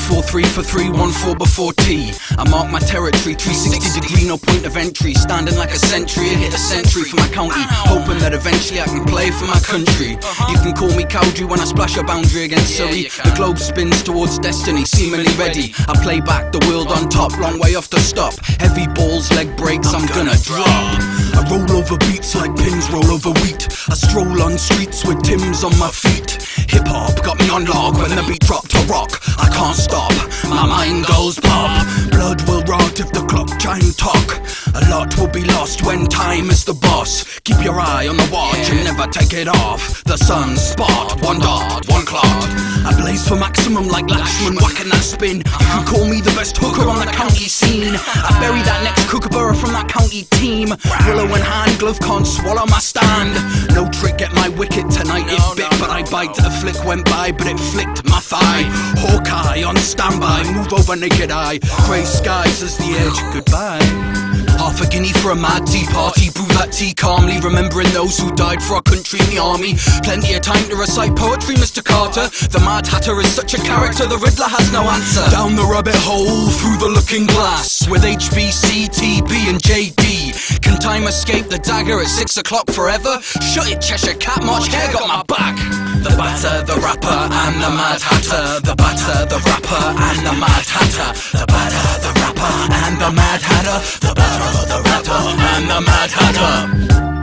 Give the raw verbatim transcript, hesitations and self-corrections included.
four three for three, one four before tea. I mark my territory, three sixty degree, no point of entry. Standing like a sentry, I hit a century for my county, hoping that eventually I can play for my country. You can call me Cowdrey when I splash a boundary against Surrey. The globe spins towards destiny, seemingly ready. I play back the world on top, long way off the stop. Heavy balls, leg breaks, I'm gonna drop. I roll over beats like pins roll over wheat. I stroll on streets with Timbs on my feet. Hip hop got me on log when the beat dropped to rock. I can't stop, my mind goes pop. Blood will rot if the clock chime talk. A lot will be lost when time is the boss. Keep your eye on the watch and never take it off. The sun spot, one dot, one clot. I blaze for maximum like Lashman, whacking that spin. You can call me the best hooker on the county scene. I bury that next kookaburra from that county team. Willow in hand, glove can't swallow my stand. No trick, get my wicket tonight. It bit, but I bite. A flick went by, but it flicked my thigh. Hawkeye on standby, move over naked eye. Grey skies as the edge, goodbye. Half a guinea for a mad tea party. Brew that tea calmly, remembering those who died for our country in the army. Plenty of time to recite poetry, Mister Carter. The Mad Hatter is such a character, the Riddler has no answer. Down the rabbit hole, through the looking glass, with H B C, T B and J D. Can time escape the dagger at six o'clock forever? Shut it, Cheshire Cat, March Hare got my back. The Batter, the Rapper and the Mad Hatter. The Batter, the Rapper and the Mad Hatter. The Batter, the Rapper and the Mad Hatter. The Batter, the Rapper and the Mad Hatter.